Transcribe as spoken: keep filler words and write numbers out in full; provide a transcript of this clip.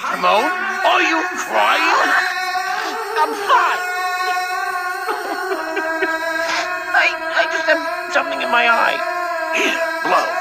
Simone, are you crying? I'm fine. I, I just have something in my eye. Here, blow.